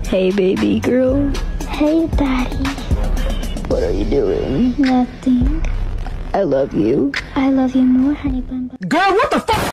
Hey, baby girl. Hey, daddy. What are you doing? Nothing. I love you. I love you more, honey bun bun. Girl, what the fuck?